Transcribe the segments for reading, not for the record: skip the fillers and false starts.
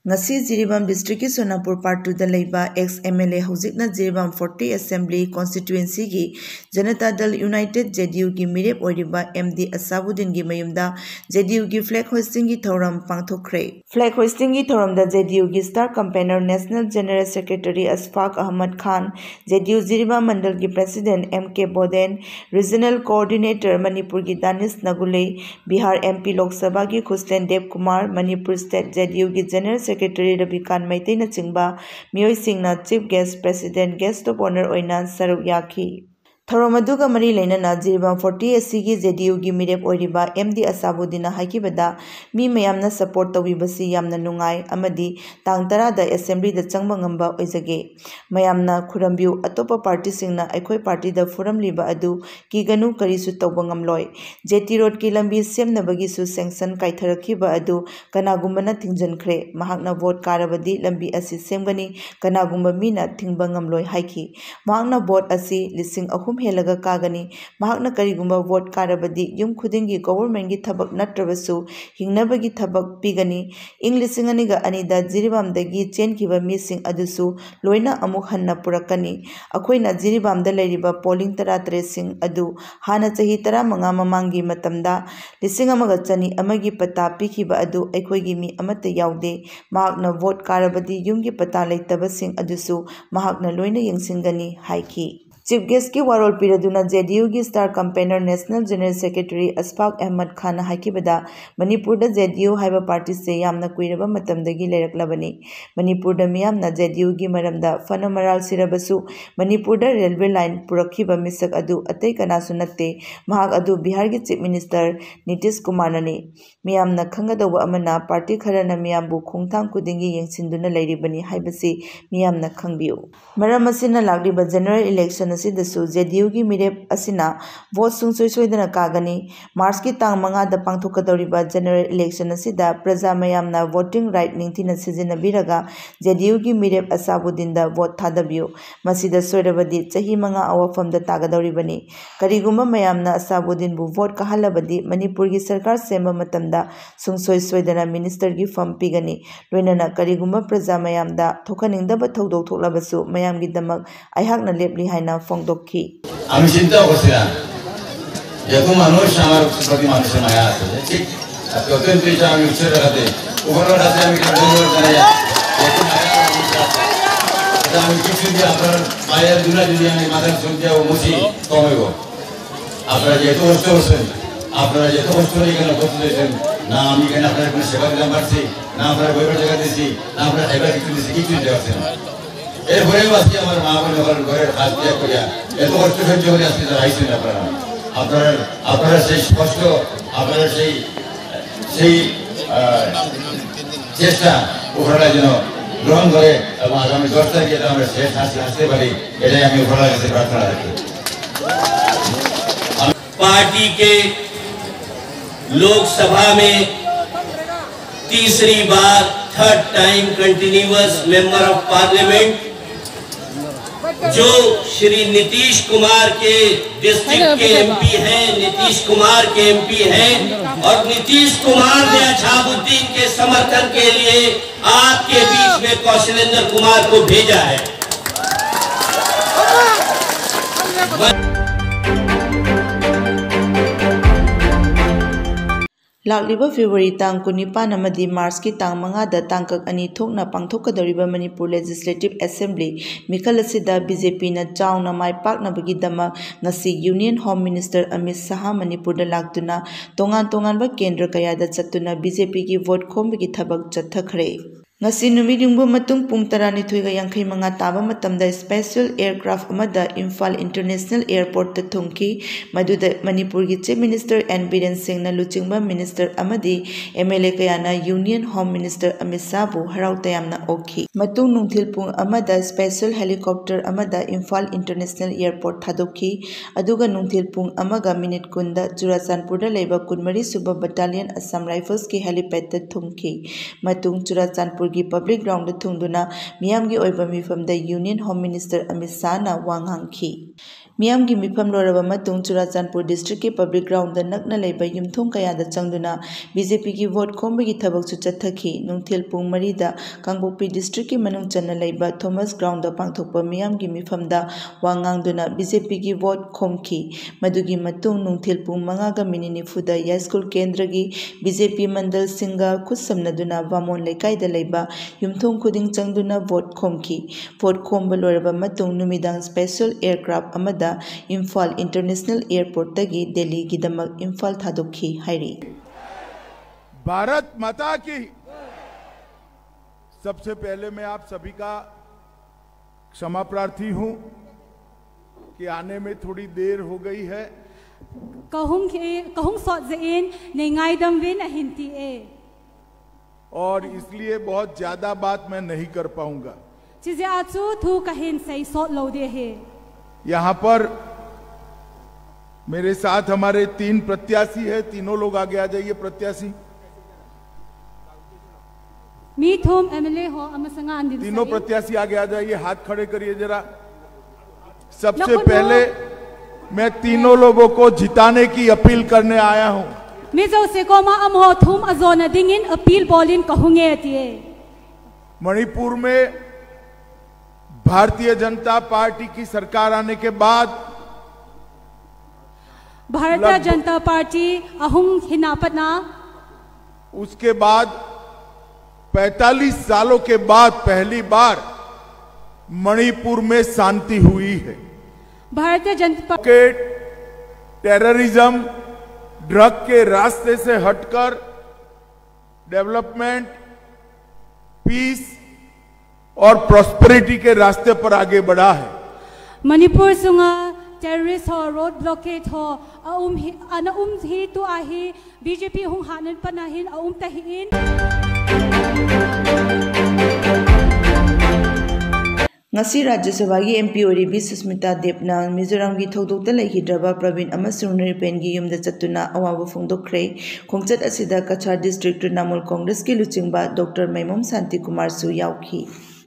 ngasi Jiribam district ki Sonapur part 2 da leiba ex MLA hojikna Jiribam 40 assembly constituency gi Janata Dal United JDU gi mirep oiriba MD Asabuddin gi mayumda JDU gi flag hoisting gi thoram pangthokre flag hoisting gi thoram da JDU gi star campaigner National General Secretary Asfaq Ahmad Khan JDU Jiribam Mandal gi President MK Boden Regional Coordinator Manipur gi Danis Nagulei Bihar MP Lok Sabha gi Khuslen Dev Kumar Manipur State JDU gi General Secretary Ravikant Maitai na chingba miyoi singna Chief Guest President Guest of Honor oina saruk yaki Thorom aduga mari leinana Jiribam 40 asigi JDU gi mirep oiriba MD Asabuddin haikibada mi mayamna support tawibasi yamna nungai amadi tang 10 da assembly da changba ngamba oijage mayamna khurambiu atopa party singna aikhoi party da forum liba adu ki ganu karisu tawba ngamloi JT road ki lambi semnabagi su sanction kaitharakiba adu kanagumbana thingjankhre mahakna vote karabadi lambi asi semgani kanagumba mina thingba ngamloi haiki mahakna vote asi lising ahum helaga kagani mahakna karigumba vote karabadi yum khudingi government gi thabak natrabasu hingnabagi thabak pigani inglising aniga anida Jiribam dagi chenkiba mising adusu loina amuk hanna purakani akoina Jiribam da leiriba polling 13 sing adu hana chahi 15 mamangi matamda lising amaga chani amagi pata pikiba adu aikoigi mi amata yaude mahakna vote karabadi yumgi pata leitaba sing adusu mahakna loina yengsingani haiki Chief Guest ki warol piraduna JDU gi star campaigner National General Secretary Asfaq Ahmad Khan haikibada Manipur da JDU haiba party se yamna kuiraba matamdagi leiraklabani Manipur da miyamna JDU gi maramda fanamaral sirabasu Manipur da railway line purakhiba misak adu atei kanasu natte mahak adu Bihar gi Chief Minister Nitish Kumar nani miyamna khangadawa amana party kharana miyambu khongthang kudingi yengsinduna leiribani haibasi miyamna khangbiu maram asina lagliba general election asidasu JDU gi mirep asina vote sungsoi soidana kagani March ki tang 5 da pangthokadoriba general election asida praja mayamna voting right ningthina sizinabiraga JDU gi mirep Asabuddin da vote thadabiu masida soirabadi chahi 5 awafam da tagadoribani karigumba mayamna Asabuddin bu vote kahalabadi Manipur gi sarkar semba matamda sungsoi soidana minister gi fam pigani loinana karigumba praja mayamda thokaningdaba thodok thoklabasu mayam gi damak aihakna lepli haina ফংদক্ষী আমি চিন্তা করছিলাম যত মানুষ আমার প্রতি মানুষের মায়া আছে ঠিক অত্যন্ত এটা আমি উচ্চ জায়গাতে উপরওয়ালা আছে আমি ধন্যবাদ জানাই এত মায়া এটা আমি কিছু দিয়ে আপনার মায়ের দুলা যদি আমি মাথার চোখ দিয়ে মুছি কমেব আপনারা যেহেতু কষ্ট করছেন আপনারা যেত কষ্ট করে এখানে উপস্থিত হয়েছেন না আমি এখানে আপনার কোনো সেবা দিলাম পারছি না আপনার বইবার জায়গা দিয়েছি না আপনার খাইবার কিছু দিয়েছি কিছু দিতে পারছেন এরপরে আজকে আমার মা বোন ঘরের কাজ ত্যাগ করিয়া এত কষ্ট সহ্য করে আজকে তারা আইসেন আপনারা সেই কষ্ট আপনারা সেই চেষ্টা উপরওয়ালা যেন গ্রহণ করে এবং আগামী 10 তারিখে আমরা শেষ আসতে পারি এটাই আমি উপরওয়ালার কাছে প্রার্থনা রাখি पार्टी के लोकसभा में तीसरी बार third time continuous member of parliament जो श्री नीतीश कुमार के डिस्ट्रिक्ट के एमपी हैं नीतीश कुमार के एमपी हैं और नीतीश कुमार ने असाबुद्दीन के समर्थन के लिए आपके बीच में कौशलेंद्र कुमार को भेजा है लाकलिबा फेब्रुवारी तांग 19 अमदी मार्च की तांग 5 दा तांकक अनि थोकना पांगथोकदरिबा मणिपुर लेजिस्लेटिव असेंबली मिखल असिदा बीजेपी ना चावना माय पाकनबगी दमा ngasi union home minister Amit Shah Manipur दा लाक्तुना तोंगान केंद्र कयादा चतुना बीजेपी की वोट खोमबगी थबक चथखरे ngasi numidungbu matung pung 12:35 taba matamda special aircraft amada Imphal International Airport ta thungki maduda Manipur gi Chief Minister N Biren Singh na luchingba minister amadi MLA kayana Union Home Minister Amit Shah bu harau tayamna okhi matung nungthil pung amada special helicopter amada Imphal International Airport thadokhi aduga nungthil pung amaga minute kunda Churachandpur da leiba 13 suba battalion Assam Rifles ki helipad ta thungki matung Churachandpur की public ground थुंगदुना मियाम की ओइबा मिफम द union home minister Amit Shah ना वांग हांगखी मियाम की मिफम लोरबा मतुंग चुराचांदपुर डिस्ट्रिक्ट के पब्लिक ग्राउंड नकना लेबा युमथोंग कयादा चंगदुना बीजेपी की वोट खोंबगी थबक चुचथखी नुंथिल पुंग मरीदा कांगपोकपी डिस्ट्रिक्ट के मनुंग चन्ना लेबा थॉमस ग्राउंड पांगथोकपा मियाम की मिफमदा वांगांगदुना बीजेपी की वोट खोमखी मदुगी मतुंग नुंथिल पुंग 5:40 यास्कुल केंद्र की बीजेपी मंडल सिंगा खुसमनदुना वामोन लेकाइदा लेबा युमथोंग खुदिंग चंगदुना वोट खोमखी वोट खोमबा लोरबा मतुंग नुमिदांग स्पेशल एयरक्राफ्ट अमदा इम्फाल इंटरनेशनल एयरपोर्ट तगी दिल्ली की दमक इम्फाल थादोखी हाइरी। भारत माता की। सबसे पहले मैं आप सभी का क्षमा प्रार्थी हूं कि आने में थोड़ी देर हो गई है। और इसलिए बहुत ज्यादा बात मैं नहीं कर पाऊंगा। यहाँ पर मेरे साथ हमारे 3 प्रत्याशी है, तीनों लोग आगे आ जाइए। प्रत्याशी तीनों प्रत्याशी आगे आ जाइए, हाथ खड़े करिए जरा। सबसे पहले मैं तीनों लोगों को जिताने की अपील करने आया हूं। मणिपुर में भारतीय जनता पार्टी की सरकार आने के बाद भारतीय जनता पार्टी अहुम हिनापना उसके बाद 45 सालों के बाद पहली बार मणिपुर में शांति हुई है। Bharatiya Janata party terrorism drug के रास्ते से हटकर डेवलपमेंट, पीस और प्रॉस्पेरिटी के रास्ते पर आगे बढ़ा है। मणिपुर सुंगा टेररिस्ट हो, रोड ब्लॉकेट हो, ही तो आही बीजेपी हुं हानन पनाहिन तहिन। ngasi Rajya Sabha की MP ओरिबी सुस्मिता देवना मिजोराम की थौदोकता लेखिद्रबा प्रवीण अमसुंग नरिपेन की युमदा चत्तुना अवाबा फोंदोखरे। खोंगचत असिदा कछार डिस्ट्रिक्ट तृणमूल कांग्रेस की लुचिंगबा डॉक्टर मैमोम शांति कुमार सु याउखी।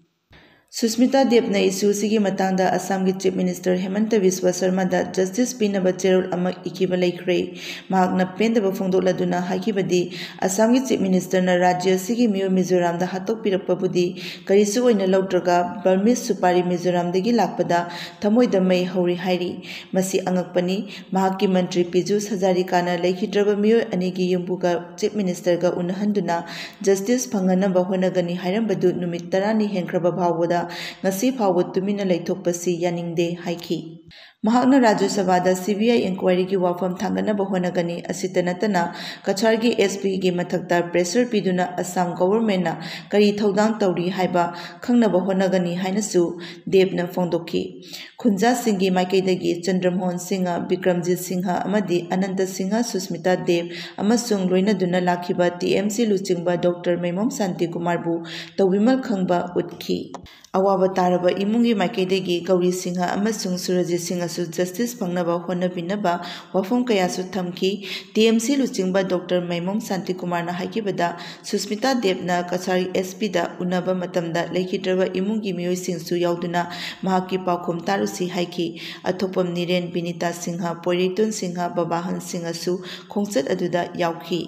सुस्मिता देवना इशू की मतंगदा असम की चीफ मिनिस्टर हेमंत बिस्वा शर्मा दा जस्टिस पीनबा चेरोल अमा इखिबा लेख्रे। महाकना पेंदबा फोंदोकलादुना हाइखिबदी असम की चीफ मिनिस्टर ना राज्य सिगी मियो मिजोराम दा हातोक पिरकपबुदी करिसु ओइना लौट्रगा बर्मिस सुपारी मिजोराम दगी लाकपदा थमोइदा मै हौरी हाइरी। मसी अंगकपनी महाकि मंत्री पीजूस हजारिकाना लेखिद्रबा मियो अनेगी युम्बुगा चीफ मिनिस्टर गा उनहंदुना जस्टिस फंगनबा होनगनी हाइरंबदु नुमित 10 हेनख्रबा भावदा ngasi phawba tumina leithokpasi yaningde haiki। महाकना राज्य सभा सीबीआई इंक्वायरी की वाफम थांगनबा होनगनी असिता नतना कछार की एसपी की मथक्ता प्रेशर पीदुना असम गवर्नमेंट करी थौदांग तौरी हाइबा खंगनबा होनगनी हाइनसु देवना फोंदोखी। खुंजा सिंह की माइकैदगी चंद्रमोहन सिंह, विक्रमजीत सिंह अमदी अनंत सिंह, सुस्मिता देव अमसुंग लोइनदुना लाखिबा टीएमसी लुचिंगबा डॉक्टर मैमोम शांति कुमार बु तौविमल खंगबा उतखी। अवाबा तारबा इमुंगी माइकैदगी गौरी सिंह अमसुंग सुरजीत सिंह जस्टिस फंगनबा होनबिनबा वफम कयासु थमखी। टीएमसी लुचिंगबा डॉक्टर मैमोम शांति कुमार ना हाइकिबदा सुस्मिता देवना कछारी एसपी दा उनबा मतमदा लेखिद्रबा इमुंगी मियोइसिंगसु याउदुना महाकि पाखुम तारुसी हाइकी। अथोपम निरेन, बिनीता सिंह, पोइरेतुन सिंह, बबाहन सिंहसु खोंगचत अदुदा याउखी।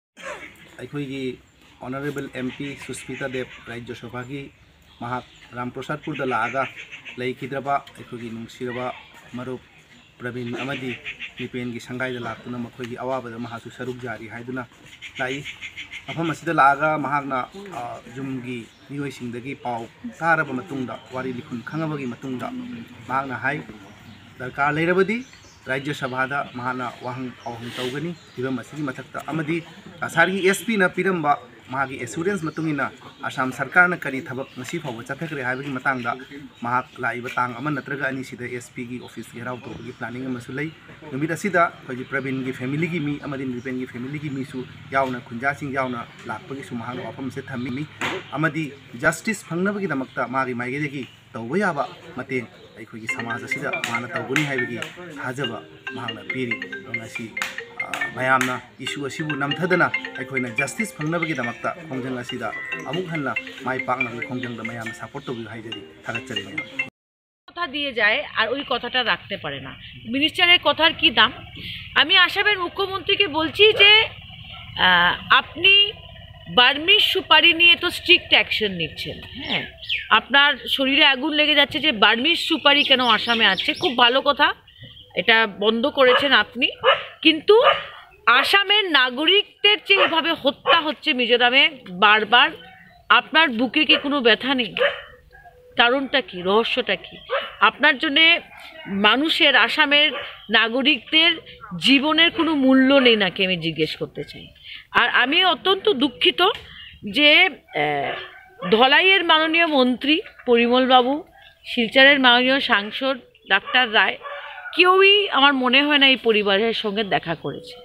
अखोइगी ऑनरेबल एमपी सुस्मिता देव राज्य सभा की महाक रामप्रसादपुर दा लागा लेखिद्रबा अखोइगी नुंगसिरबा मरुप प्रवीण अमदी निपेन की संगाई लाक्तुना मखोइगी अवाबदा महासु सरुक जारी हाइदुना लाई। मफम असिदा लागा महाकना जुमगी मियोइसिंगदगी पाउ तारबा मतुंगदा वारी लिखुन खंगबगी मतुंगदा महाकना हाई दरकार लेरबदी राज्य सभादा महाना वाहंग औहंग तौगनी फिबम असिगी मथक्ता अमदी असारी एसपी ना पिरंबा महागी एश्योरेंस मतुंगिना असम सरकार ना करी थबक नसी फाव चथखरे हाइबगी मतंगदा महाक लाइबा तांग अमन नत्रगा अनि सिदा एसपी की ऑफिस घेराव तौबगी प्लानिंग अमसु लई। नुमित असिदा खोजी प्रवीण की फैमिली की मी अमदी निपेन की फैमिली की मीसु यावना खुंजा सिंह यावना लाखपगी सु महाग वाफम से थम्मी अमदी जस्टिस फंगनबगी दमक्ता मागी माइगेदगी तौबा याबा मतेंग अखोगी समाज असिदा माना तौगनी हाइबगी थाजबा महागना पीरी। ngasi mayamna issue asibu namthadana aikoina justice phangnabi damakta khongjang asida amuk hanna mai pakna khongjang da mayam support to bi haijari thagatsari কথা দিয়ে যায় আর ওই কথাটা রাখতে পারে না। মিনিস্টারের কথার কি দাম। আমি আসামের মুখ্যমন্ত্রীকে বলছি যে আপনি বার্মিজ সুপারি নিয়ে তো স্ট্রিক্ট অ্যাকশন নিচ্ছেন, হ্যাঁ, আপনার শরীরে আগুন লেগে যাচ্ছে যে বার্মিজ সুপারি কেন আসামে আছে, খুব ভালো কথা, এটা বন্ধ করেছেন আপনি। কিন্তু আসামের নাগরিকদের যে এভাবে হত্যা হচ্ছে মিজোরামে বারবার, আপনার বুকে কি কোনো ব্যথা নেই? কারণটা কি, রহস্যটা কি? আপনার জন্যে মানুষের, আসামের নাগরিকদের জীবনের কোনো মূল্য নেই নাকি, আমি জিজ্ঞেস করতে চাই। আর আমি অত্যন্ত দুঃখিত যে ধলাইয়ের মাননীয় মন্ত্রী পরিমল বাবু, শিলচরের মাননীয় সাংসদ ডাক্তার রায়, কেউই আমার মনে হয় না এই পরিবারের সঙ্গে দেখা করেছে।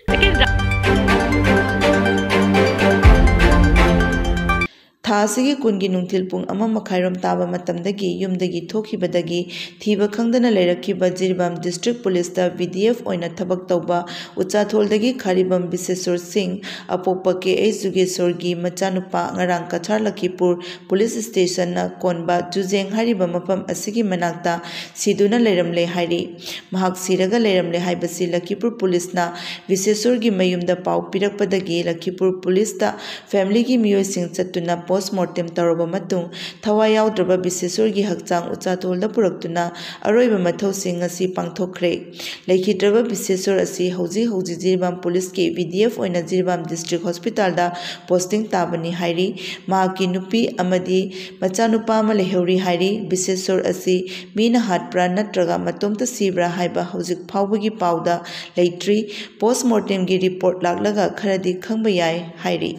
थासिगी कुनगी नुंथिल पुंग अमा मखाइरोम ताबा मतमदगी युमदगी थोखिबदगी थीबा खंगदना लेरखिबा जिरबाम डिस्ट्रिक्ट पुलिस दा VDF ओइना थबक तौबा उचाथोलदगी खारिबम बिसेसोर सिंह अपोपा के ए जुगेश्वरगी मचानुपा ngarang कछार लखीपुर पुलिस स्टेशन ना कोनबा जुजेंग हारिबा मफम असिगी मनाक्ता सिदुना लेरमले हाइरी महक सिरगा लेरमले हाइबसी लखीपुर पुलिस ना बिसेसोरगी मयुमदा पाउ पिरकपदगी लखीपुर पुलिस दा फैमिली की मियोय सिंह चतुना पोस्टमार्टम तौरबा मतुंग थवाई याउद्रबा बिसेसोरगी हक्चांग उचाथोलदा पुरक्तुना अरोइबा मथौसिंग असि पांगथोखरे लेखिद्रबा बिसेसोर असि हौजी हौजी जिरबाम पुलिस के VDF ओइना जिरबाम डिस्ट्रिक्ट हॉस्पिटल दा पोस्टिंग ताबनी हाइरी माकी नुपी अमदी मचानुपा अमा लेहौरी हाइरी बिसेसोर असि मीना हाटप्रा नत्रगा मतोमता सिब्रा हाइबा हौजिक फाउबगी पाउदा लेट्री पोस्टमार्टम की रिपोर्ट लाक्लगा खरदी खंगबा याय हाइरी।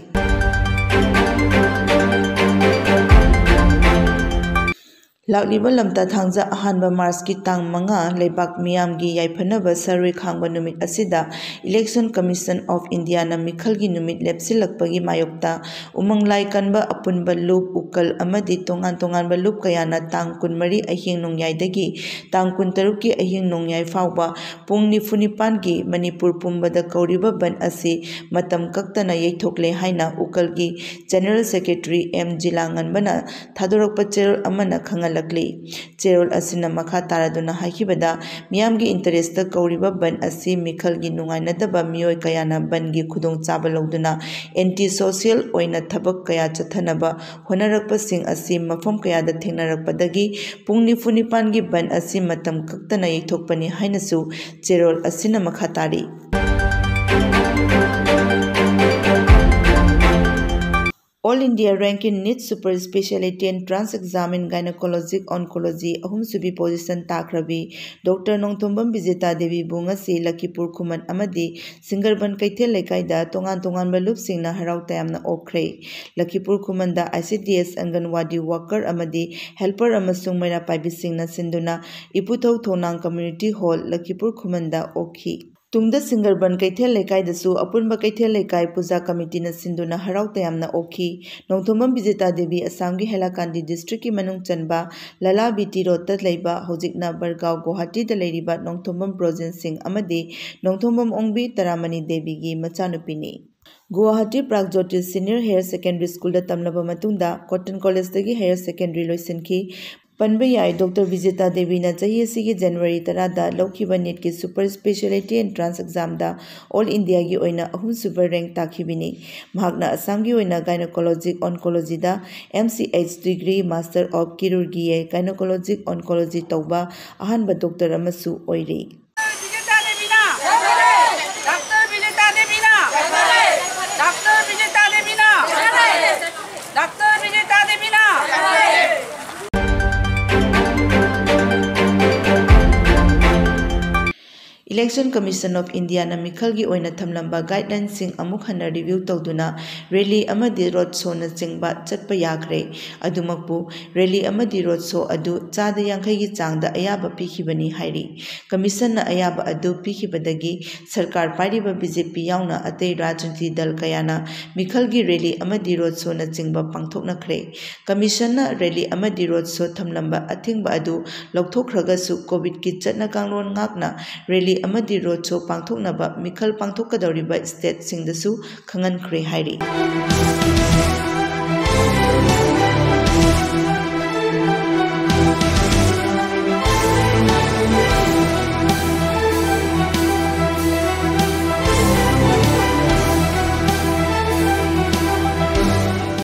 लाक्लिबा लमता थांजा अहानबा मार्च की तांग मंगा लेबाक मियामगी याइफनबा सर्वे खांगबा नुमित असिदा इलेक्शन कमीशन ऑफ इंडिया ना मिखलगी नुमित लेप्सिलकपगी मायोक्ता उमंग लाई कनबा अपुनबा लूप उकल अमदी तोंगान तोंगानबा लूप कयाना तांग कुनमरी अहिंग नोंयाइदगी तांग कुनतरुक की अहिंग नोंयाइ फाउबा पुंग निफुनिपान की मणिपुर पुंबदा कौरिबा बन असि मतम कक्तना यैथोकले हाइना उकलगी जनरल सेक्रेटरी M जिलांगनबना थादोरकपा चेरोल अमना खंगल चेरोल असिना मखा तारादुना हाइखिबदा मियामगी इंटरेस्ट कौरिबा बन असि मिखलगी नुंगाइनदबा मियोय कयाना बनगी खुदोंग चाबा लौदुना एंटी सोशल ओइना थबक कया चथनबा होनरकपसिंग असि मफम कयादा थेंगनरकपदगी पुंग निफुनिपानगी बन असि मतम कक्तना यैथोकपनि हाइनसु चेरोल असिना मखा तारी। All India ranking NEET Super Speciality and Trans Exam in Gynecologic Oncology ahum subi position takrabi Dr. Nongthombam Bijeta Devi Bungasi Lakipur Khuman amadi Singarban Kaithel Lekai da tongan tongan balup singna harau tayamna okre Lakipur Khuman da ICDS Anganwadi worker amadi helper amasung maira paibi singna sinduna Iputhau Thonang Community Hall Lakipur Khuman da okhi तुंगदा सिंगरबन कैथेल लेकाय दसु अपुनबा कैथेल लेकाय पूजा committee न सिंधुना हराव तयामना ओखी नौथोमम बिजेता देवी असम की Hailakandi district की मनुंग चनबा लला BT road तत लेबा हौजिकना बरगाव गुवाहाटी द लेरिबा नौथोमम ब्रोजेन सिंह अमदी नौथोमम ओंगबी तरामनी देवी की मचानुपिनी Guwahati Pragjyotish senior higher secondary school दा तमलबा मतुंगदा कॉटन कॉलेज दगी हायर सेकेंडरी लोइसनखी पनबे याय डॉक्टर विजेता देवी ना चाहिए सी जनवरी 10 दा लौखिबा नीट की super speciality entrance exam दा ऑल इंडिया की ओइना अहुम सुपर रैंक ताखिबिनी महागना असम की ओइना गायनोकोलॉजिक ऑन्कोलॉजी दा MCH डिग्री मास्टर ऑफ किरुर्गी गायनोकोलॉजिक ऑन्कोलॉजी तौबा अहानबा डॉक्टर अमसु ओइरी। इलेक्शन कमीशन ऑफ इंडिया ना मिखल की ओइना थमलंबा गाइडलाइन सिंह अमुक हन्ना रिव्यू तौदुना रैली अमदी रोड शो न चिंगबा चटपा याग्रे अदुमकपु रैली अमदी रोड शो अदु चादा यांखै की चांगदा अयाबा पिखिबनी हाइरी कमीशन ना अयाबा अदु पिखिबदगी सरकार पारिबा BJP याउना अतै राजनीति दल कयाना मिखल की रैली अमदी रोड शो न चिंगबा पांगथोकनखरे कमीशन ना रैली अमदी रोड शो थमलंबा अथिंगबा अदु लौथोखरगसु कोविड की चटना कांगलोन ngakna रैली अमदी रोड शो पांगथोकनबा मिखल पांगथोकदौरिबा स्टेट सिंगदसु खंगनखरे हाइरी।